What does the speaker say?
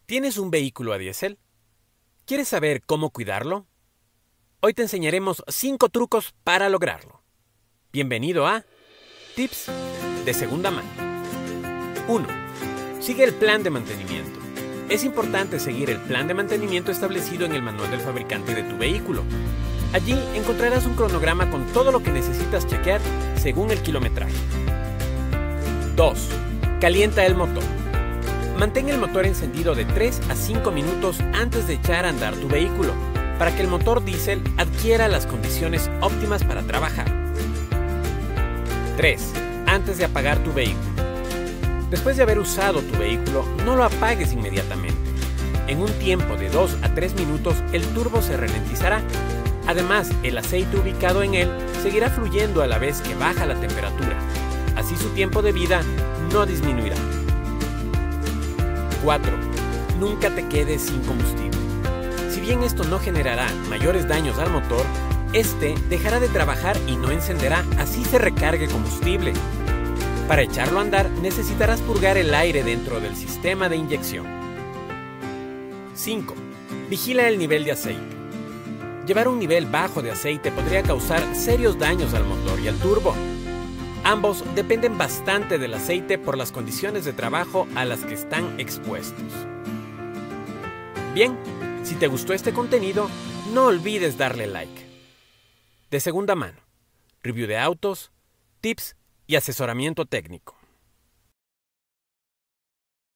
¿Tienes un vehículo a diésel? ¿Quieres saber cómo cuidarlo? Hoy te enseñaremos 5 trucos para lograrlo. Bienvenido a Tips de segunda mano. 1. Sigue el plan de mantenimiento. Es importante seguir el plan de mantenimiento establecido en el manual del fabricante de tu vehículo. Allí encontrarás un cronograma con todo lo que necesitas chequear según el kilometraje. 2. Calienta el motor. Mantén el motor encendido de 3 a 5 minutos antes de echar a andar tu vehículo, para que el motor diésel adquiera las condiciones óptimas para trabajar. 3. Antes de apagar tu vehículo. Después de haber usado tu vehículo, no lo apagues inmediatamente. En un tiempo de 2 a 3 minutos, el turbo se ralentizará. Además, el aceite ubicado en él seguirá fluyendo a la vez que baja la temperatura. Así su tiempo de vida no disminuirá. 4. Nunca te quedes sin combustible. Si bien esto no generará mayores daños al motor, este dejará de trabajar y no encenderá, así se recargue combustible. Para echarlo a andar, necesitarás purgar el aire dentro del sistema de inyección. 5. Vigila el nivel de aceite. Llevar un nivel bajo de aceite podría causar serios daños al motor y al turbo. Ambos dependen bastante del aceite por las condiciones de trabajo a las que están expuestos. Bien, si te gustó este contenido, no olvides darle like. De segunda mano, review de autos, tips y asesoramiento técnico.